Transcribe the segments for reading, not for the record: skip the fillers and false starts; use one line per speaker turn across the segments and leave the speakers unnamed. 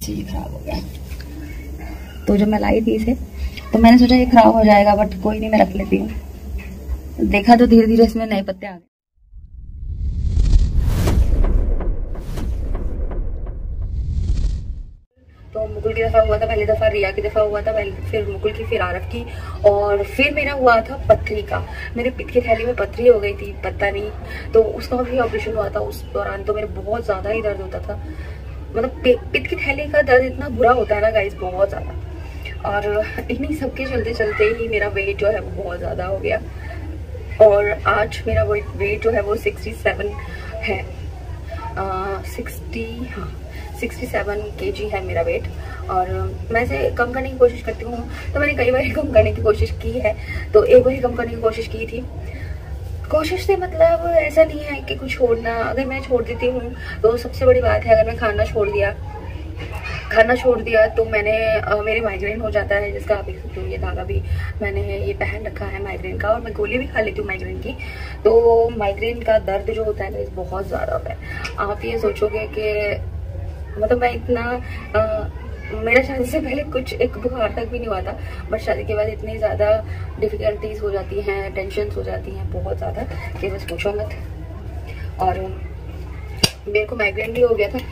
चीज खराब हो गया। तो जब मैं लाई थी इसे तो मैंने सोचा ये खराब हो जाएगा, बट कोई नहीं, मैं रख लेती हूँ। देखा तो धीरे धीरे इसमें नए पत्ते आ गए। तो मुकुल की दफा हुआ था पहली दफा, रिया की दफा हुआ था फिर मुकुल की, फिर आरफ की, और फिर मेरा हुआ था पथरी का। मेरे पित्त की थैली में पथरी हो गई थी, पता नहीं, तो उसका भी ऑपरेशन हुआ था। उस दौरान तो मेरे बहुत ज्यादा ही दर्द होता था, मतलब पित्त की थैली का दर्द इतना बुरा होता है ना गाइस, बहुत ज्यादा। और इन्हीं सबके चलते चलते ही मेरा वेट जो है वो बहुत ज्यादा हो गया, और आज मेरा वेट जो है वो 67 है, 67 kg है मेरा वेट। और मैं इसे कम करने की कोशिश करती हूँ, तो मैंने कई बार कम करने की कोशिश की है, तो एक बार ही कम करने की कोशिश की थी। कोशिश से मतलब ऐसा नहीं है कि कुछ छोड़ना, अगर मैं छोड़ देती हूँ तो सबसे बड़ी बात है, अगर मैं खाना छोड़ दिया तो मेरे माइग्रेन हो जाता है, जिसका आप देख सकते हो ये धागा भी मैंने ये पहन रखा है माइग्रेन का, और मैं गोली भी खा लेती हूँ माइग्रेन की। तो माइग्रेन का दर्द जो होता है ना बहुत ज़्यादा होता है। आप ये सोचोगे कि मतलब मैं इतना मेरा शादी से पहले कुछ एक बुखार तक भी नहीं हुआ था, बट शादी के बाद इतनी ज़्यादा डिफ़िकल्टीज हो जाती हैं, टेंशन हो जाती हैं बहुत ज़्यादा कि बस पूछो मत। और मेरे को माइग्रेन भी हो गया था,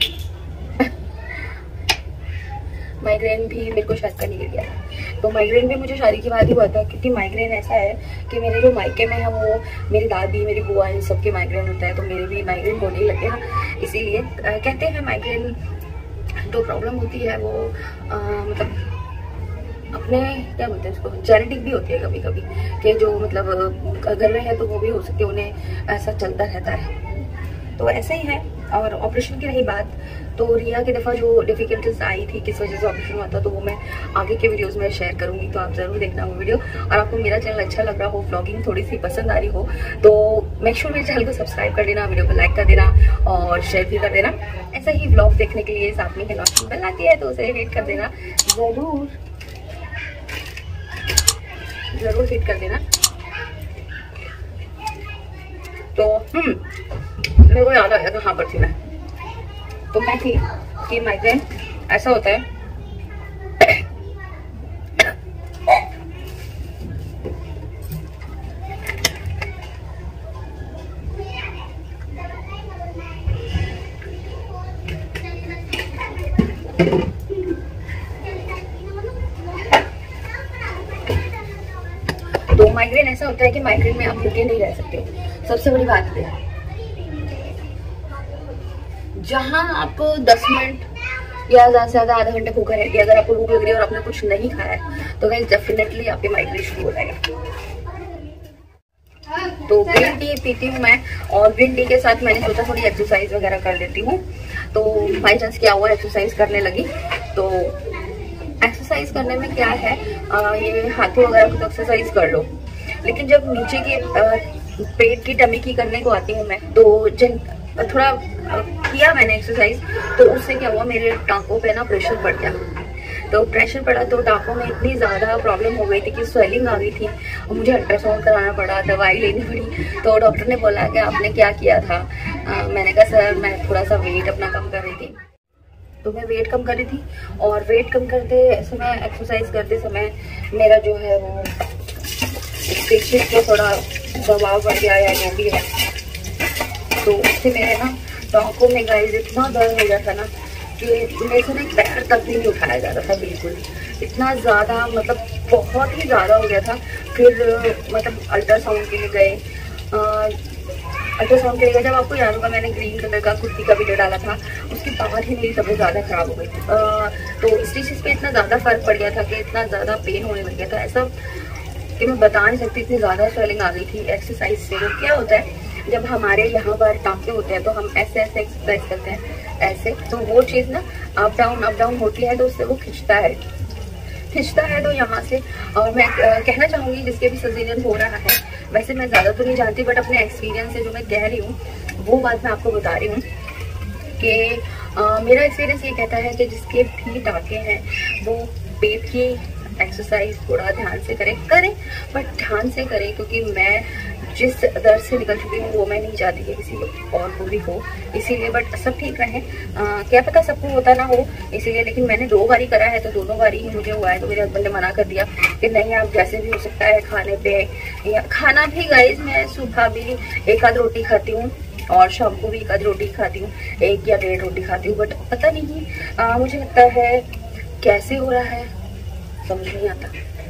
माइग्रेन भी मेरे को शादी करने के लिए था। तो माइग्रेन भी मुझे शादी के बाद ही हुआ था, क्योंकि माइग्रेन ऐसा है कि मेरे जो मायके में है वो मेरी दादी, मेरी बुआ, इन सबके माइग्रेन होता है, तो मेरे भी माइग्रेन होने ही लगे हैं। इसीलिए कहते हैं माइग्रेन जो प्रॉब्लम होती है वो मतलब अपने क्या बोलते हैं उसको, जेनेटिक भी होती है कभी कभी, कि जो मतलब घर में है तो वो भी हो सकती है, उन्हें ऐसा चलता रहता है। तो ऐसे ही है। और ऑपरेशन की रही बात, तो रिया की दफ़ा जो डिफिकल्टीज आई थी, किस वजह से ऑपरेशन हुआ था, तो वो मैं आगे के वीडियोस में शेयर करूंगी, तो आप ज़रूर देखना वो वीडियो। और आपको मेरा चैनल अच्छा लग रहा हो, व्लॉगिंग थोड़ी सी पसंद आ रही हो, तो मेक श्योर मेरे चैनल को सब्सक्राइब कर देना, वीडियो को लाइक कर देना और शेयर भी कर देना। ऐसा ही व्लॉग देखने के लिए साथ में नोटिफिकेशन बेल आती है, तो उसे हिट कर देना, ज़रूर हिट कर देना। तो मेरे को याद आ गया कहाँ पर थी मैं, तो मैं थी कि माइग्रेन ऐसा होता है तो माइग्रेन ऐसा होता है कि माइग्रेन में आप भूखे नहीं रह सकते। सबसे बड़ी बात ये है, जहां आप 10 मिनट या ज्यादा से ज्यादा आधा घंटा भूखा रहती है, अगर आपको भूख लग रही है और आपने कुछ नहीं खाया है, तो गाइस डेफिनेटली आपके माइग्रेन शुरू हो जाएगा। तो ग्रीन टी पीती हूँ मैं, और ग्रीन टी के साथ मैंने सोचा थोड़ी एक्सरसाइज वगैरह कर लेती हूँ। तो बाई चांस क्या हुआ, एक्सरसाइज करने लगी। तो एक्सरसाइज करने में क्या है, ये हाथों वगैरह को तो एक्सरसाइज कर लो, लेकिन जब नीचे के पेट की टमी की करने को आती हूँ मैं, तो थोड़ा किया मैंने एक्सरसाइज, तो उससे क्या हुआ, मेरे टांकों पे ना प्रेशर पड़ गया। तो प्रेशर पड़ा तो टांकों में इतनी ज़्यादा प्रॉब्लम हो गई थी कि स्वेलिंग आ गई थी, और मुझे अल्ट्रासाउंड कराना पड़ा, दवाई लेनी पड़ी। तो डॉक्टर ने बोला कि आपने क्या किया था। मैंने कहा सर मैं थोड़ा सा वेट अपना कम कर रही थी। तो मैं वेट कम कर रही थी, और वेट कम करते समय, एक्सरसाइज करते समय मेरा जो है वो पेशियंट को थोड़ा दबाव बढ़ गया या जो भी है, तो उससे मेरे ना टांकों में गाइस इतना दर्द हो गया था ना कि मेरे से ना पैर तक भी नहीं उठाया जा रहा था बिल्कुल, इतना ज़्यादा, मतलब बहुत ही ज़्यादा हो गया था। फिर मतलब अल्ट्रासाउंड के लिए गए, जब आपको याद होगा मैंने ग्रीन कलर का कुर्ती का वीडियो डाला था, उसके बाद ही मेरी तबीयत ज़्यादा ख़राब हो गई थी। तो इस चीज़ पे इतना ज़्यादा फर्क पड़ गया था कि इतना ज़्यादा पेन होने लग गया था, ऐसा कि मैं बता नहीं सकती, इतनी ज़्यादा स्वेलिंग आ गई थी एक्सरसाइज से। तो क्या होता है, जब हमारे यहाँ पर टाँके होते हैं तो हम ऐसे ऐसे एक्सरसाइज करते हैं ऐसे, तो वो चीज़ ना अप डाउन होती है, तो उससे वो खिंचता है तो यहाँ से। और मैं कहना चाहूँगी जिसके भी सर्जरी हो रहा है, वैसे मैं ज़्यादा तो नहीं जानती, बट अपने एक्सपीरियंस से जो मैं कह रही हूँ वो बात मैं आपको बता रही हूँ कि मेरा एक्सपीरियंस ये कहता है कि जिसके भी टाँके हैं वो पेट की एक्सरसाइज थोड़ा ध्यान से करें, बट ध्यान से करें, क्योंकि मैं जिस दर्द से निकल चुकी हूँ वो मैं नहीं चाहती कि किसी और को भी हो, इसीलिए। बट सब ठीक रहे, क्या पता सबको होता ना हो, इसीलिए। लेकिन मैंने 2 बारी करा है तो दोनों बारी ही मुझे हुआ है। तो मेरे हस्बैंड ने मना कर दिया कि नहीं, आप जैसे भी हो सकता है खाने पे, या खाना भी गाइस मैं सुबह भी 1 आध रोटी खाती हूँ और शाम को भी 1 आध रोटी खाती हूँ, 1 या 1.5 रोटी खाती हूँ। बट पता नहीं मुझे लगता है कैसे हो रहा है समझ नहीं आता,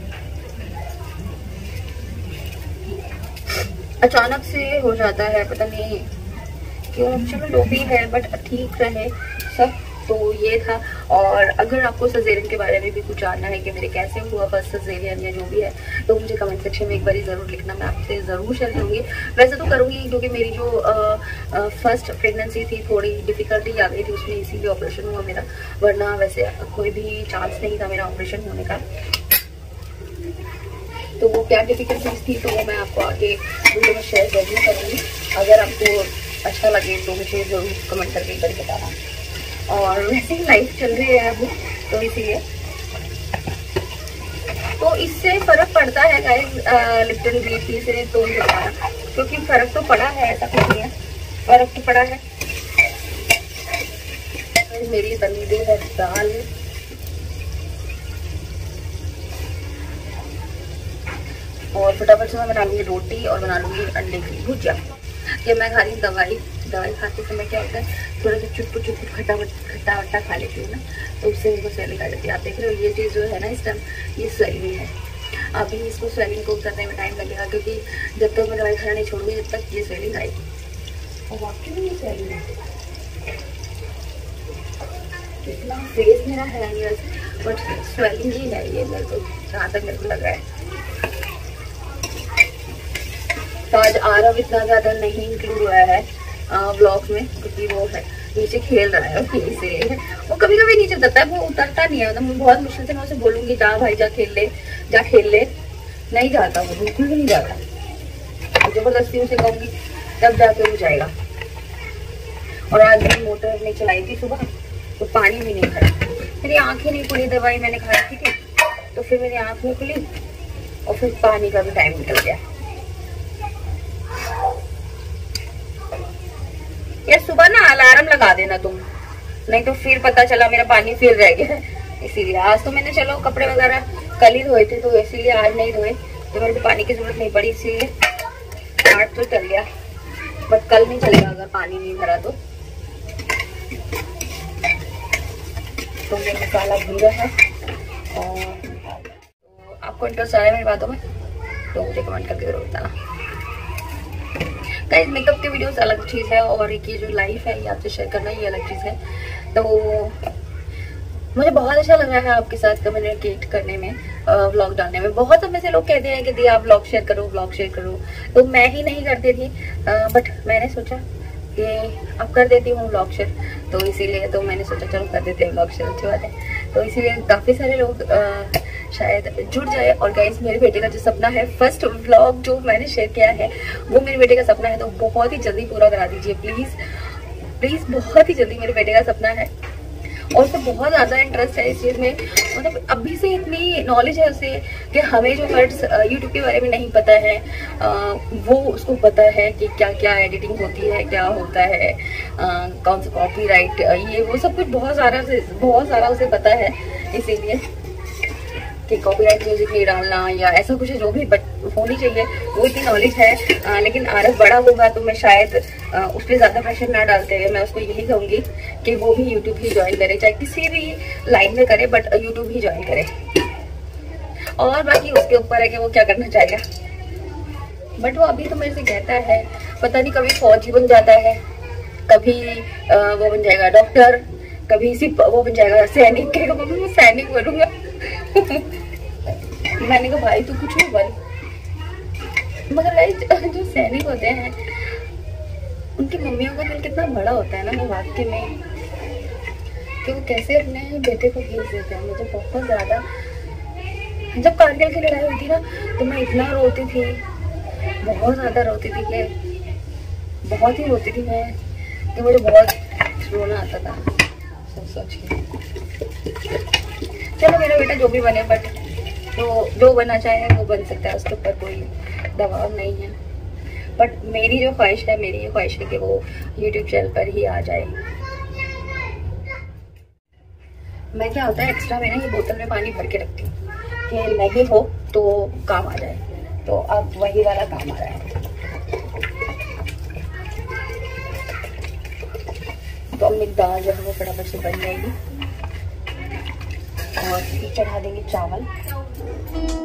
अचानक से हो जाता है, पता नहीं क्यों। चलो जो भी है बट ठीक रहे सब। तो ये था। और अगर आपको सजेरियन के बारे में भी कुछ जानना है कि मेरे कैसे हुआ फर्स्ट सजेरियन या जो भी है, तो मुझे कमेंट सेक्शन में एक बार ज़रूर लिखना, मैं आपसे ज़रूर शेयर करूँगी। वैसे तो करूँगी क्योंकि मेरी जो फर्स्ट प्रेगनेंसी थी थोड़ी डिफ़िकल्टी आ गई थी उसमें, इसीलिए ऑपरेशन हुआ मेरा, वरना वैसे कोई भी चांस नहीं था मेरा ऑपरेशन होने का। तो वो क्या डिफिकल्टीज थी तो वो मैं आपको आगे वीडियो में शेयर जरूर करूँगी। अगर आपको अच्छा लगे तो मुझे ज़रूर कमेंट करके कर बताना। और वैसे ही लाइफ चल रही है अब, तो इसीलिए तो इससे फ़र्क पड़ता है गाइस, लिप्टन ग्रीन टी से तो बताना, क्योंकि फ़र्क तो पड़ा है, ऐसा कुछ नहीं है, फ़र्क तो पड़ा है। मेरी बनी हुई है दाल, और फटाफट से मैं बना लूँगी रोटी और बना लूँगी अंडे की भुजिया। ये मैं खा रही हूँ दवाई खाते समय क्या होता है, थोड़ा सा चुटपुट खट्टा वट्टा खा लेती हूँ ना, तो उससे मेरे को स्वेलिंग आ जाती है। आप देख रहे हो ये चीज़ जो है ना इस टाइम ये स्वेलिंग है। अभी इसको स्वेलिंग को उतरने में टाइम लगेगा, क्योंकि जब तक मैं दवाई खाना नहीं छोड़ूंगी जब तक ये स्वेलिंग आएगी। और वाकई में ये स्वेलिंग है, इतना फेस मेरा है नहीं वैसे, बट स्वेलिंग ही है ये मेरे को, जहाँ तक मेरे को लग रहा है। तो आज आरव इतना ज़्यादा नहीं इंक्लूड हुआ है व्लॉग में, क्योंकि वो है नीचे खेल रहा है, इसीलिए वो कभी कभी नीचे उतरता है, वो उतरता नहीं है। मतलब बहुत मुश्किल से मैं उसे बोलूँगी जा भाई जा खेल ले, नहीं जाता, वो बिल्कुल भी नहीं जाता। जबरदस्ती उसे कहूँगी तब जाके वो जाएगा। और आज मैं मोटर नहीं चलाई थी सुबह, तो पानी भी नहीं खाया, मेरी आँखें नहीं खुली, दवाई मैंने खाई थी तो फिर मेरी आँख नहीं खुली, और फिर पानी का भी टाइम निकल गया। यार सुबह ना अलार्म लगा देना तुम, नहीं तो फिर पता चला मेरा पानी फिर रह गया। इसीलिए आज तो मैंने चलो कपड़े वगैरह कल ही धोए थे, तो इसीलिए आज नहीं धोए, तो मेरे को पानी की जरूरत नहीं पड़ी, इसीलिए 8 तो चल गया, बट कल नहीं चलेगा अगर पानी नहीं भरा तो। ये मसाला भून रहा है, और तो आपको इंटरेस्ट आया मेरी बातों में तो मुझे कमेंट करके जरूर बताना। गाइस मेकअप की वीडियोस अलग चीज़ है, और एक ये जो लाइफ है ये आपसे शेयर करना ये अलग चीज़ है। तो मुझे बहुत अच्छा लग रहा है आपके साथ कम्युनिकेट करने में, व्लॉग डालने में। बहुत समय से लोग कहते हैं कि दी आप व्लॉग शेयर करो, तो मैं ही नहीं करती थी, बट मैंने सोचा कि अब कर देती हूँ व्लॉग शेयर, तो इसीलिए तो मैंने सोचा चलो कर देते हैं व्लॉग शेयर, अच्छी बात है। तो इसीलिए काफ़ी सारे लोग शायद जुड़ जाए। और गाइस मेरे बेटे का जो सपना है, फर्स्ट व्लॉग जो मैंने शेयर किया है वो मेरे बेटे का सपना है, तो बहुत ही जल्दी पूरा करा दीजिए प्लीज़, बहुत ही जल्दी मेरे बेटे का सपना है। और उसे बहुत ज़्यादा इंटरेस्ट है इस चीज़ में, मतलब अभी से इतनी नॉलेज है उसे कि हमें जो वर्ड्स यूट्यूब के बारे में नहीं पता है वो उसको पता है कि क्या क्या एडिटिंग होती है, क्या होता है, कौन सा कॉपीराइट, ये वो सब कुछ बहुत सारा उसे पता है। इसीलिए कि कॉपीराइट म्यूजिक नहीं डालना या ऐसा कुछ जो भी बट होनी चाहिए, वो इतनी नॉलेज है। लेकिन आरव बड़ा होगा तो मैं शायद उस पर ज़्यादा प्रेशर ना डालते हुए मैं उसको यही कहूँगी कि वो भी यूट्यूब ही ज्वाइन करे, चाहे किसी भी लाइन में करे बट यूट्यूब ही ज्वाइन करे। और बाकी उसके ऊपर है कि वो क्या करना चाहेगा। बट वो अभी तो मेरे से कहता है, पता नहीं कभी फौजी बन जाता है, कभी वो बन जाएगा डॉक्टर, कभी वो बन जाएगा सैनिक, कहेगा मम्मी मैं सैनिक बनूंगा। मैंने कहा भाई तू कुछ नहीं बन, मगर जो सैनिक होते हैं उनकी मम्मियों का दिल कितना बड़ा होता है ना, वो वाकई में कि वो कैसे अपने बेटे को भेज देते हैं। मुझे बहुत ज़्यादा, जब कारगिल की लड़ाई हुई थी ना तो मैं इतना रोती थी, बहुत ज़्यादा रोती थी कि बहुत ही रोती थी मैं, कि मुझे बहुत रोना आता था सोच के। चलो मेरा बेटा जो भी बने, बट जो बनना चाहे वो बन सकता है, उसके ऊपर कोई दबाव नहीं है। बट मेरी जो ख्वाहिश है, मेरी ये ख्वाहिश है कि वो यूट्यूब चैनल पर ही आ जाए। मैं क्या होता है एक्स्ट्रा मैंने ये बोतल में पानी भर के रखती हूँ कि नहीं हो तो काम आ जाए, तो अब वही वाला काम आ रहा है। तो अब मेरी दाल जो है वो फटाफट से बन जाएगी और चढ़ा देंगे चावल।